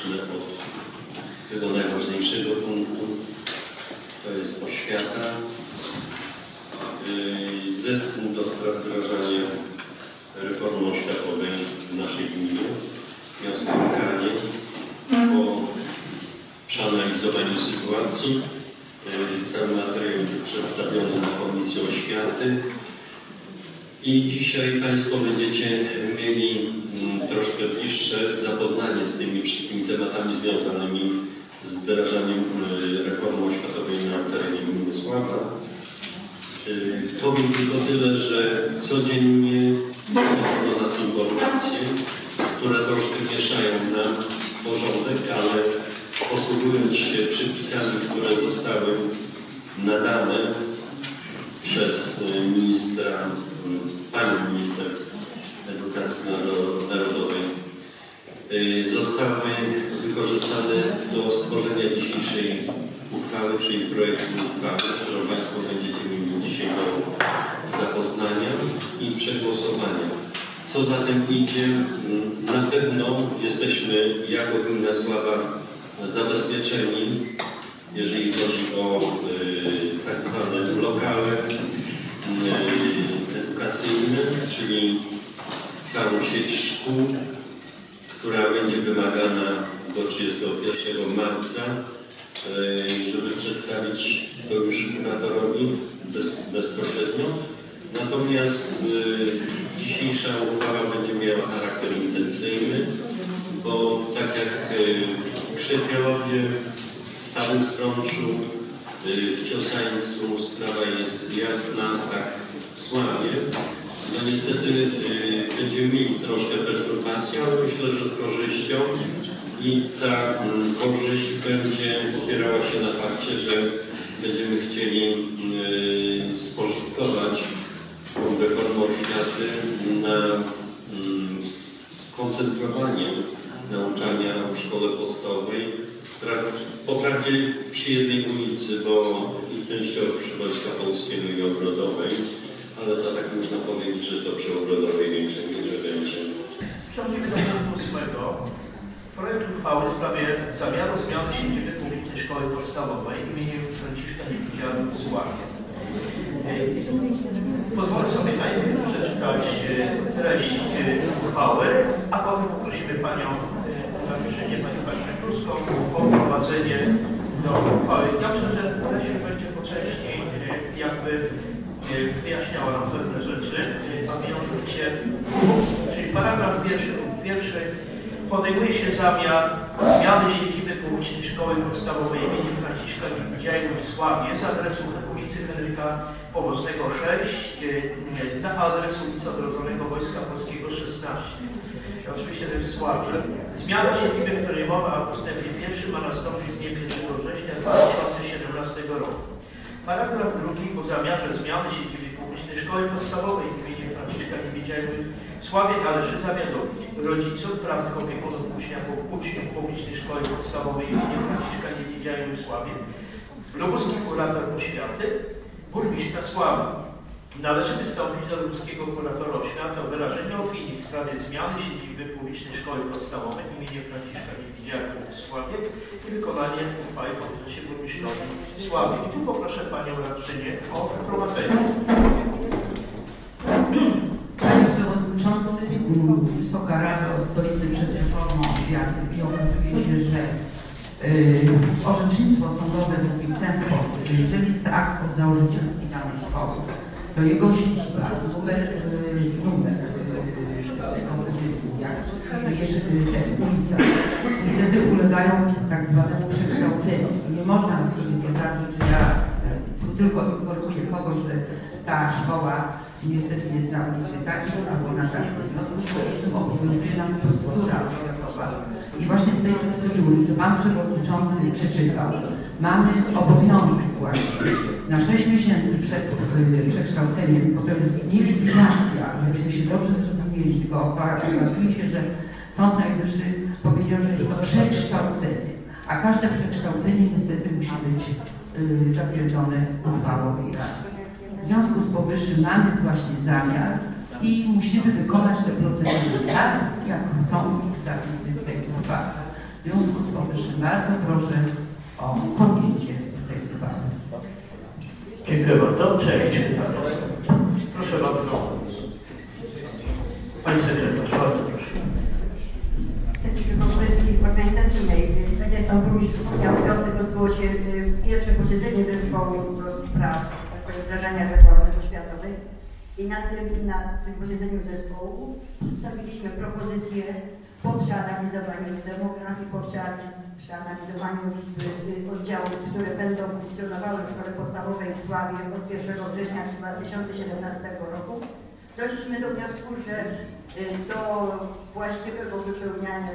zacznę od tego najważniejszego punktu. To jest oświata. Zespół do spraw wdrażania reformy oświatowej w naszej gminie miał spotkanie po przeanalizowaniu sytuacji. Cały materiał był przedstawiony na Komisji Oświaty i dzisiaj Państwo będziecie mieli troszkę bliższe zapoznanie z tymi wszystkimi tematami związanymi z wdrażaniem reformy oświatowej na terenie gminy Sława. Powiem tylko tyle, że codziennie dochodzą do nas informacje, które troszkę mieszają nam porządek, ale posługując się przepisami, które zostały nadane przez panią minister edukacji narodowej, zostały wykorzystane do stworzenia dzisiejszej uchwały, czyli projektu uchwały, którą Państwo będziecie mieli dzisiaj do zapoznania i przegłosowania. Co za tym idzie, na pewno jesteśmy jako gmina Sława zabezpieczeni, jeżeli chodzi o tak zwane lokale edukacyjne, czyli całą sieć szkół, która będzie wymagana do 31 marca, żeby przedstawić to już kuratorowi bezpośrednio. Natomiast dzisiejsza uchwała będzie miała charakter intencyjny, bo tak jak w Krzepiowie, w Starym Strączu, w Ciosańcu sprawa jest jasna, tak w Sławie. No niestety będziemy mieli troszkę perturbacji, ale myślę, że z korzyścią i ta korzyść będzie opierała się na fakcie, że będziemy chcieli spożytkować tą reformę oświaty na skoncentrowanie nauczania w szkole podstawowej, wprawdzie przy jednej ulicy, bo i częściowo przy Wojska Polskiego i Ogrodowej, ale to tak można powiedzieć, że to przy Ogrodowej większej mierze będzie. Przechodzimy do punktu 8. Projekt uchwały w sprawie zamiaru zmiany siedziby publicznej szkoły podstawowej imieniem Franciszka Niewidziała w Sławie. Pozwolę sobie najpierw przeczytać treść uchwały, a potem poprosimy Panią Zawieszenie, Panią Kaczynkuską o wprowadzenie do uchwały. Ja myślę, że treść będzie po części jakby wyjaśniała nam pewne rzeczy, a mianowicie, czyli paragraf pierwszy podejmuje się zamiar zmiany siedziby publicznej szkoły podstawowej im. Franciszka Niewidziała w Sławie z adresu ulicy Henryka Powoznego 6 na adres ulicy Odrodzonego Wojska Polskiego 16. Oczywiście to jest w Sławie. Zmiana siedziby, której mowa w ustępie 1 ma nastąpić z dniem 1 września 2017 roku. Paragraf 2 po zamiarze zmiany siedziby publicznej szkoły podstawowej im. Franciszka Niewidziała w Sławie należy zawiadomić rodziców, prawnych opiekunów uczniów publicznej szkoły podstawowej im. Franciszka Niewidziała w Sławie, lubuski kurator oświaty, burmistrza Sławy. Należy wystąpić do lubuskiego kuratora oświaty o wyrażenie opinii w sprawie zmiany siedziby publicznej szkoły podstawowej im. Franciszka Niewidziała w Sławie i wykonanie uchwały powierza się burmistrzowi Sławy. I tu poproszę Panią Radczynię o wprowadzenie. Panie Przewodniczący, Wysoka Rado, stoimy przed reformą oświaty i okazuje się, że orzecznictwo sądowe mówi w ten sposób, że jeżeli jest akt o założycielstwie danej szkoły, to jego siedziba, numer jak jeszcze te ulice, niestety ulegają tak zwanemu przekształceniu. Nie można sobie wyobrazić, że ja tylko informuję kogoś, że ta szkoła niestety jest na ulicy takiej albo na takiej. W związku z tym obowiązuje nas procedura oświatowa. I właśnie z tej procedury, co Pan Przewodniczący przeczytał, mamy obowiązek właśnie na 6 miesięcy przed przekształceniem, potem jest nie likwidacja, żebyśmy się dobrze zrozumieli, tylko okazuje się, że Sąd Najwyższy powiedział, że jest to przekształcenie, a każde przekształcenie niestety musi być zatwierdzone uchwałą Rady. W związku z powyższym mamy właśnie zamiar i musimy wykonać te procedury tak, jak są zapisy w tej uchwale. W W związku z powyższym bardzo proszę o podjęcie tej uchwały. Dziękuję bardzo. Cześć. Proszę bardzo. Pani sekretarz, bardzo proszę. Organizacyjnej, tak jak pan burmistrz wspomniał, w piątek odbyło się pierwsze posiedzenie zespołu do spraw wdrażania reformy oświatowej i na tym posiedzeniu zespołu przedstawiliśmy propozycje po przeanalizowaniu demografii, po przeanalizowaniu liczby oddziałów, które będą funkcjonowały w szkole podstawowej w Sławie od 1 września 2017 roku. Doszliśmy do wniosku, że do właściwego wypełniania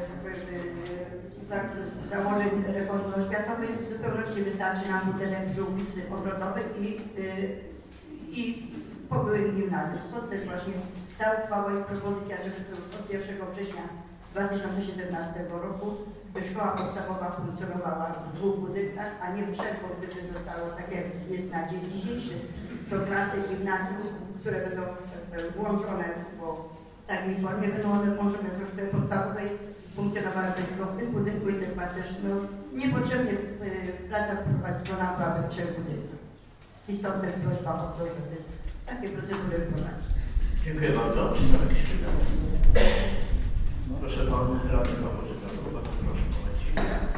założeń reformy oświatowej w zupełności wystarczy nam budynek przy ulicy Ogrodowej i po byłym gimnazjum. Stąd też właśnie ta uchwała i propozycja, żeby od 1 września 2017 roku szkoła podstawowa funkcjonowała w 2 budynkach, a nie w 3, gdyby zostało tak jak jest na dzień dzisiejszy, to klasy gimnazjum, które będą włączone, bo w takiej formie będą one włączone do szkoły podstawowej, funkcjonowały tylko w tym budynku i chyba też niepotrzebnie praca prowadzona byłaby w 3 budynkach. I stąd też prośba o to, żeby takie procedury wykonać. Dziękuję bardzo. Czy są jakieś pytania? Proszę pan radny Paweł, bardzo proszę, momencik.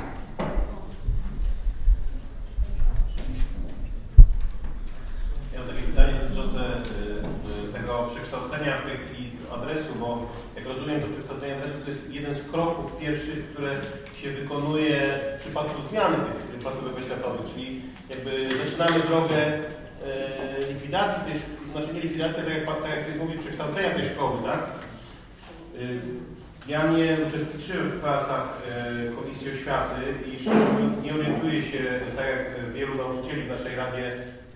Ja mam takie pytanie dotyczące tego przekształcenia w tej chwili adresu, bo jak rozumiem, to przekształcenie adresu to jest jeden z kroków pierwszych, które się wykonuje w przypadku zmiany tych placówek oświatowych, czyli jakby zaczynamy drogę likwidacji tej szkoły, znaczy nie likwidacji, tak jak jest mówi, przekształcenia tej szkoły, tak? Ja nie uczestniczyłem w pracach Komisji Oświaty i szczerze mówiąc nie orientuję się, tak jak wielu nauczycieli w naszej Radzie,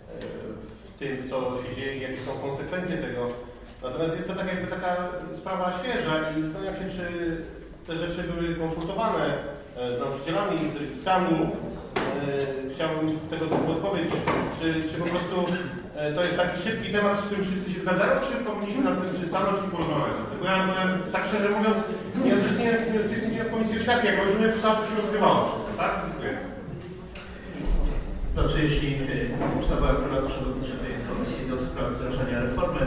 w tym, co się dzieje i jakie są konsekwencje tego. Natomiast jest to taka sprawa świeża i zastanawiam się, czy te rzeczy były konsultowane z nauczycielami, z rodzicami. Chciałbym tego typu odpowiedź, czy po prostu to jest taki szybki temat, z którym wszyscy się zgadzają, czy powinniśmy nad tym przystanąć i porozmawiać? Bo ja tak szczerze mówiąc, nie uczestniczyłem w Komisji Oświaty, jak rozumiem, to się rozgrywało wszystko, tak? Dziękuję. Znaczy, jeśli ustawa akurat przewodniczy tej komisji do spraw wdrażania reformy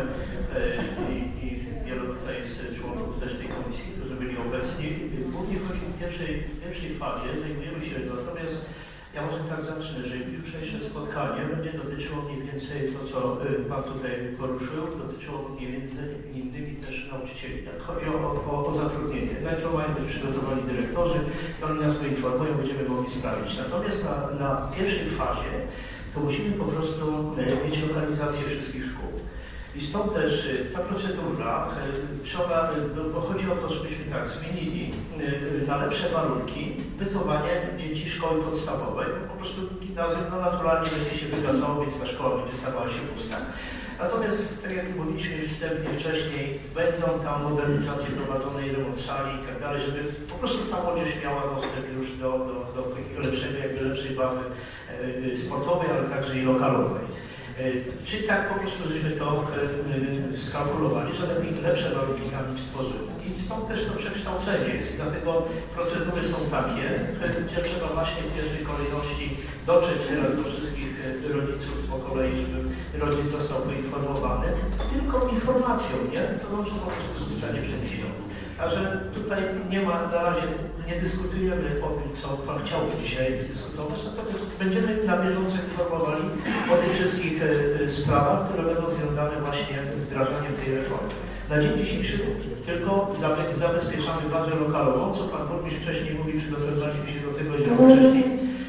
i wielu tutaj z członków też tej komisji, którzy byli obecni, głównie chodzi w pierwszej fazie, zajmujemy się natomiast ja może tak zacznę, że jutrzejsze spotkanie będzie dotyczyło mniej więcej to, co Pan tutaj poruszył, dotyczyło mniej więcej innymi też nauczycieli. Jak chodzi o zatrudnienie, najpierw mają być przygotowani dyrektorzy, oni nas poinformują, będziemy mogli sprawdzić. Natomiast na pierwszej fazie to musimy po prostu mieć lokalizację wszystkich szkół. I stąd też ta procedura trzeba, bo chodzi o to, żebyśmy tak zmienili na lepsze warunki bytowanie dzieci szkoły podstawowej. Po prostu gimnazjum naturalnie będzie się wygasało, więc ta szkoła będzie stawała się pusta. Natomiast, tak jak mówiliśmy już wcześniej, będą tam modernizacje prowadzone i remont sali i tak dalej, żeby po prostu ta młodzież miała dostęp już do takiego lepszej bazy sportowej, ale także i lokalowej. Czyli tak po prostu żeśmy to skalkulowali, że lepsze warunki nam stworzyły. I stąd też to przekształcenie jest. Dlatego procedury są takie, gdzie trzeba właśnie w pierwszej kolejności dotrzeć teraz do wszystkich rodziców po kolei, żeby rodzic został poinformowany. Tylko informacją, nie? To może po prostu zostanie przeniesione. Także tutaj nie ma, na razie nie dyskutujemy o tym, co Pan chciałby dzisiaj dyskutować, natomiast będziemy na bieżąco informowali o tych wszystkich sprawach, które będą związane właśnie z wdrażaniem tej reformy. Na dzień dzisiejszy tylko zabezpieczamy bazę lokalową, co Pan Burmistrz wcześniej mówił, przygotowaliśmy się do tego wcześniej.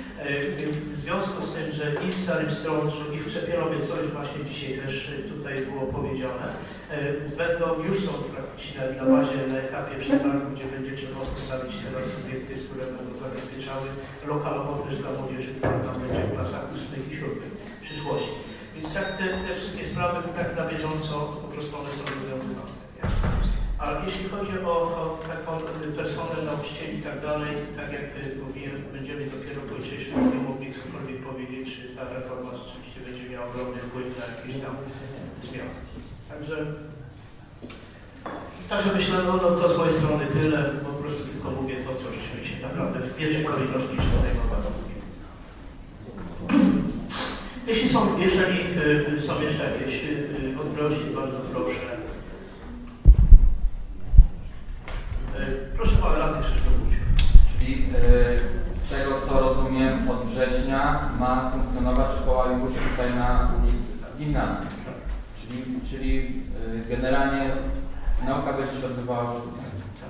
W związku z tym, że i w Starym Strączu, i w Przepierowie, co już właśnie dzisiaj też tutaj było powiedziane, już są praktycznie na bazie, na etapie przetargu, gdzie będzie trzeba postawić teraz obiekty, które będą zabezpieczały lokalowo też dla młodzieży, która tam będzie w klasach 8 i 7 w przyszłości. Więc tak te wszystkie sprawy tak na bieżąco po prostu one są rozwiązywane. A jeśli chodzi o taką personel nauczycieli i tak dalej, tak jak mówiłem, będziemy dopiero po jutrzejszym dniu mogli cokolwiek powiedzieć, czy ta reforma rzeczywiście będzie miała ogromny wpływ na jakieś tam zmiany. Także myślę, no to z mojej strony tyle, po prostu tylko mówię to, co rzeczywiście naprawdę w pierwszej kolejności się zajmować. Jeżeli są jeszcze jakieś wątpliwości, bardzo proszę. Proszę pana radny Krzysztof Buciuk. Czyli z tego co rozumiem, od września ma funkcjonować szkoła już tutaj na gimnazjum. Czyli generalnie nauka będzie się odbywała już tutaj.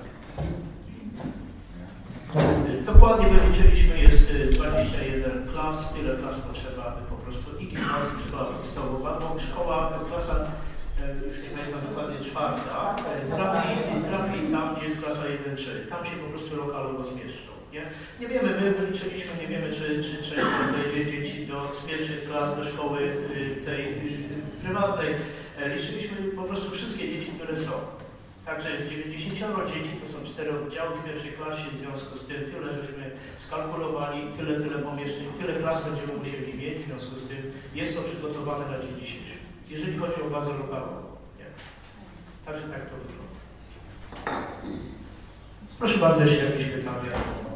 Dokładnie wyliczyliśmy, jest 21 klas, tyle klas potrzeba, aby po prostu i gimnazjum, szkoła podstawowa, bo szkoła, klasa, już nie pamiętam dokładnie, 4, trafi tam, gdzie jest klasa 1-3, tam się po prostu lokalowo zmieszczą. Nie wiemy, my wyliczyliśmy, nie wiemy, czy będzie dzieci z pierwszych klas do szkoły tej prywatnej. Liczyliśmy po prostu wszystkie dzieci, które są. Także jest 90 dzieci, to są 4 oddziały w pierwszej klasie, w związku z tym tyle żeśmy skalkulowali, tyle pomieszczeń, tyle klas będziemy musieli mieć, w związku z tym jest to przygotowane na dzień dzisiejszy. Jeżeli chodzi o bazę lokalną. Także tak to wygląda. Proszę bardzo, jeśli jakieś pytania.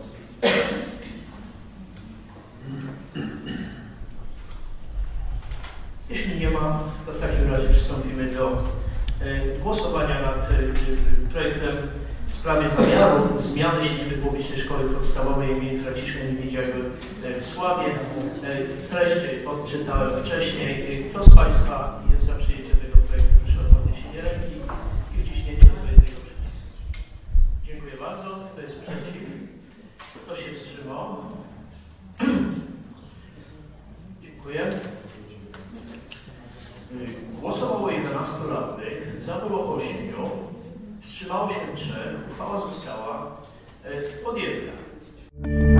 Jeśli nie ma, to w takim razie przystąpimy do głosowania nad projektem w sprawie zamiaru zmiany siedziby publicznej szkoły podstawowej im. Franciszka Niewidziałego w Sławie. Treść odczytałem wcześniej. Kto z Państwa jest za przyjęciem tego projektu? Proszę o podniesienie ręki i wciśnięcie odpowiedniego przycisku. Dziękuję bardzo. Kto jest przeciw? Kto się wstrzymał? Dziękuję. Głosowało 11 radnych, za było 8, wstrzymało się 3, uchwała została podjęta.